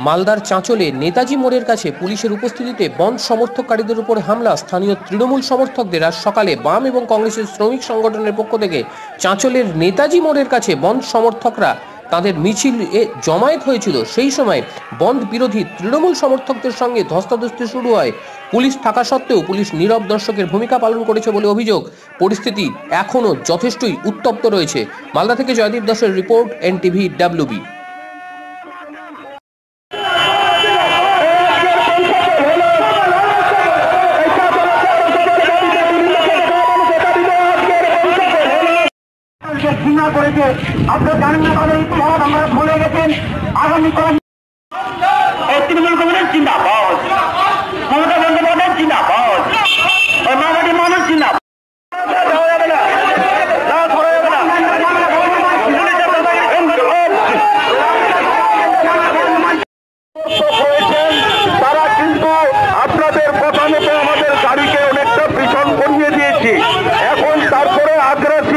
মালদার চাঁচলে নেতাজি মোড়ের কাছে পুলিশের উপস্থিতিতে বন্ধ সমর্থককারীদের উপর হামলা। স্থানীয় তৃণমূল সমর্থকদের আজ সকালে বাম এবং কংগ্রেসের শ্রমিক সংগঠনের পক্ষ থেকে চাঁচলের নেতাজি মোড়ের কাছে বন্ধ সমর্থকরা তাদের মিছিল জমায়েত হয়েছিল। সেই সময় বন্ধ বিরোধী তৃণমূল সমর্থকদের সঙ্গে ধস্তাধস্তি শুরু হয়। পুলিশ থাকা সত্ত্বেও পুলিশ নীরব দর্শকের ভূমিকা পালন করেছে বলে অভিযোগ। পরিস্থিতি এখনও যথেষ্টই উত্তপ্ত রয়েছে। মালদা থেকে জয়দীপ দাসের রিপোর্ট, এনটিভি WB। ঘৃণা করেছে, আপনারা জানেন না তাদের ইতিহাস আমরা ভুলে গেছেন। আগামীকাল তৃণমূল কংগ্রেস জিন্দাবাদ, মমতা বন্দ্যোপাধ্যায় জিন্দাবাদ, মামাটি মানুষ জিন্দাবাদ। তারা কিন্তু আপনাদের কথা মতো আমাদের গাড়িকে অনেকটা পিছন করিয়ে দিয়েছে। এখন তারপরে আগ্রাস